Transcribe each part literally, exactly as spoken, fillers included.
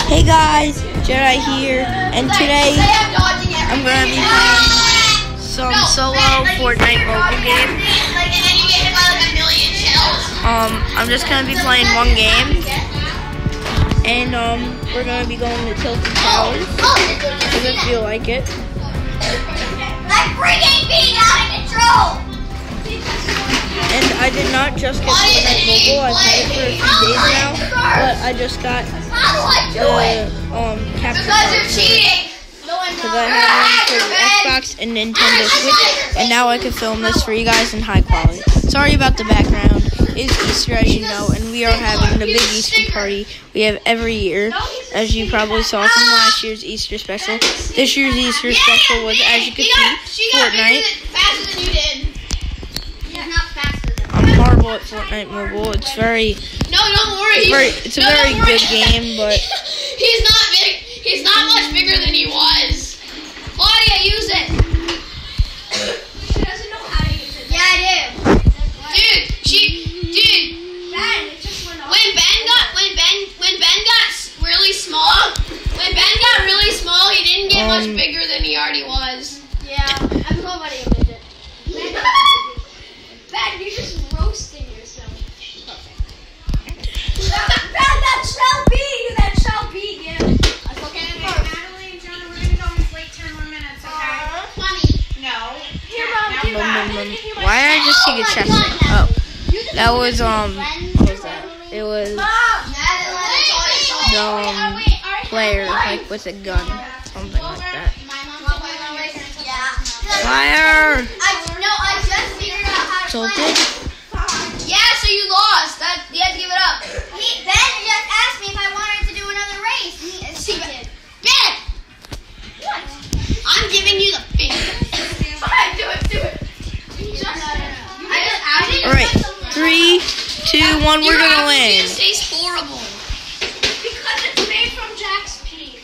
Hey guys, Jedi here, and today I'm gonna be playing some solo Fortnite mobile game. Um, I'm just gonna be playing one game, and um, we're gonna be going to Tilted Towers. Because I feel like it. That freaking being out of control. And I did not just get Fortnite mobile. I've had it for a few days now, but I just got the um capture Because you're cheating. Because I have one for the Xbox and Nintendo Switch, and now I can film this for you guys in high quality. Sorry about the background. It's Easter, as you know, and we are having the big Easter party we have every year, as you probably saw from last year's Easter special. This year's Easter special was, as you can see, Fortnite. Faster than you did. He's not faster than I'm horrible at Fortnite mobile. It's very, No, don't worry. it's, very, it's a no, very don't worry. good game, but He's not big. He's not much bigger than he was. Claudia, use it. She doesn't know how to use it. Yeah, I do. Dude, she, dude. Ben, it just went off. When Ben got, when Ben, when Ben got s- really small, when Ben got really small, he didn't get Um, much bigger than he already was. Yeah, I'm nobody a midget. Ben, you're just roasting yourself. Ben, that shall be, that shall be, yeah. That's okay. Natalie and Jonah, we're gonna go in like ten more minutes, okay? Twenty. No. Here, Mom, Bum, give bum, me bum. Why did I just take a chest? Oh, that was um, what was that? It was the um, player like with a gun, something like that. Fire! Tilted. Yeah, so you lost. That you have to give it up. He, Ben just asked me if I wanted to do another race. He, she did. Ben! What? I'm giving you the finger. Alright, do it, do it. Just, I just, I didn't All right, three, two, one. We're gonna win. It tastes horrible. Because it's made from Jack's pee.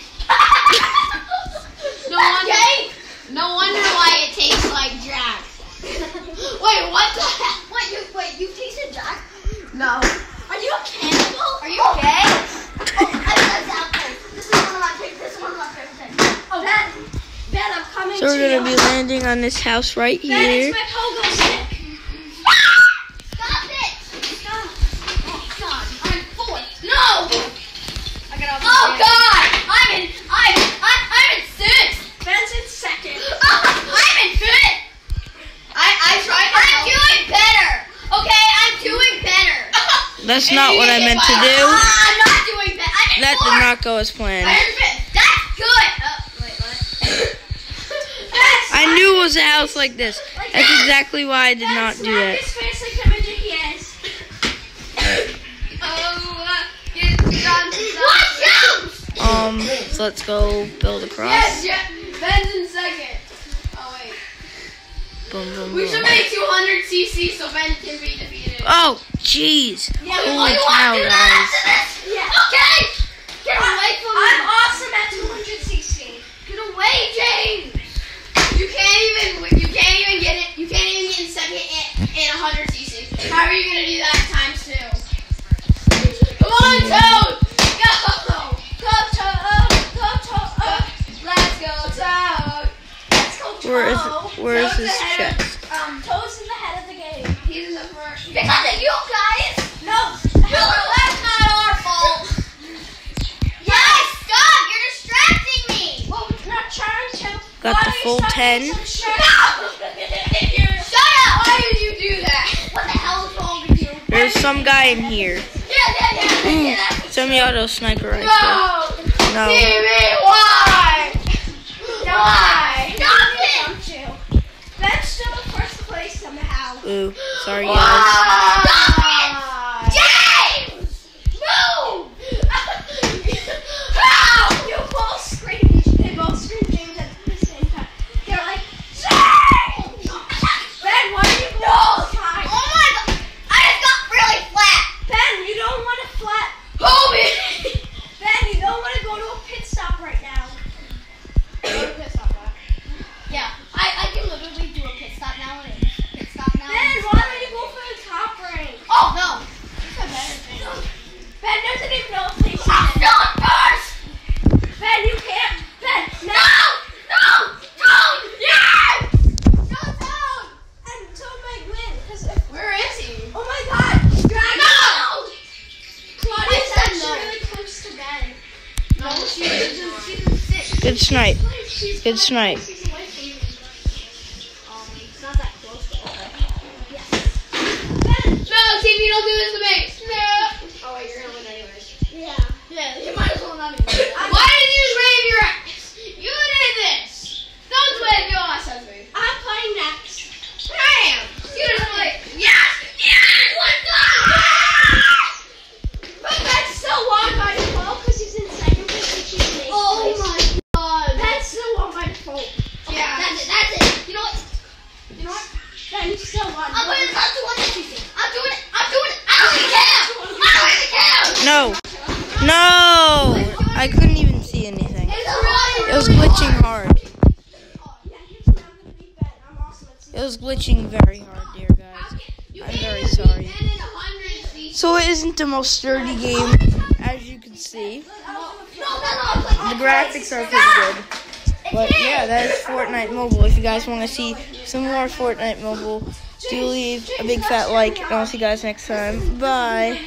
No wonder, no wonder why it tastes like Jack. Wait, what the hell? Wait, you, wait, you tasted Jack? No. Are you a cannibal? Are you gay? Oh, I that's apple. This is one of my favorite. This is one of my favorite things. Oh, Ben, Ben, I'm coming So to we're gonna you. be landing on this house right Ben, here. it's my pogo stick. Stop it! Stop. Oh God, I'm fourth. No! I got all Oh God, I'm in. I'm. I'm. I'm in sixth. Ben's in second. I'm in fifth. I, I tried to I'm help. doing better. Okay, I'm doing better. That's not what I meant to Ah, do. I'm not doing better. I'm in That fourth. did not go as planned. I'm in fifth. That's good. Uh, wait, what? That's I knew it was a house like this. That's exactly why I did not do that. his face like the midget he is. Oh, uh, get done. Watch out! Um, so let's go build a cross. Yes, yeah. Ben's in second. Oh, wait. Boom, boom, We should boom. make two hundred C C so Ben can be defeated. Oh, jeez. Yeah, Holy You cow, want to do guys. that? Yeah. Okay. Get away from me. I'm awesome at two hundred C C. Get away, James! You can't even. You can't even get it. You can't even get in second in, in one hundred C C. How are you gonna do that times two? Come on, Toad! Go! Go, Toad! Go, Toad! Let's go, Toad! Let's go, Where is Toe. where is Toad's his ahead of- chest? Um, Toad's in the head of the game. He's in the first. Because of you guys. No. No, that's not our fault. Yes, stop. You're distracting me. Well, we're not trying to. Got Why the are you full stuck in ten. some shirt? Shut up. Why did you do that? What the hell is wrong with you? There's some guy in here. Yeah, yeah, yeah. Ooh, yeah, that's- semi-auto sniper right No! there. No. Timmy, why? Why? Stop it. Don't you? Ben's still in first place somehow. Ooh, sorry guys. Why? James, move. How? You both screamed. They both screamed James at the same time. They're like, James! Ben, why are you going all the time? Oh my God. I just got really flat. Ben, you don't want to flat. Hold me! Ben, you don't want to go to a pit stop right now. Yeah, I, I can literally do a pit stop now and a pit stop now. Ben, why don't you go for the top rank? Oh, Good snipe. Good snipe. No, T V, don't do this to me. No. Oh wait, you're gonna win anyways. Yeah. Yeah, you might as well not even. Why did you just wave your ass? You did this. Don't wave your ass at me. I'm playing next. Bam! You just like, yes! Yes! Let's go! But that's still won by default because he's in second place and she's in eighth Oh place. my god. That's still won by default. Yeah. That's it. That's it. You know what? You know what? Then he's still won. I'm doing it. I'm doing it. I'm doing it. I'm doing it. I don't even care. I don't even care. No. No. I couldn't even see anything. It was glitching hard. Oh, yeah, here's what I'm gonna be Ben. I'm awesome at It was glitching very hard, dear guys. I'm very sorry. So it isn't the most sturdy game, as you can see. The graphics are pretty good. But yeah, that is Fortnite Mobile. If you guys want to see some more Fortnite Mobile, do leave a big fat like, and I'll see you guys next time. Bye.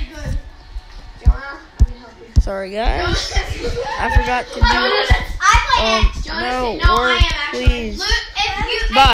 Sorry, guys. I forgot to do. I play Um, next. no, No, I work, am actually. please. Look,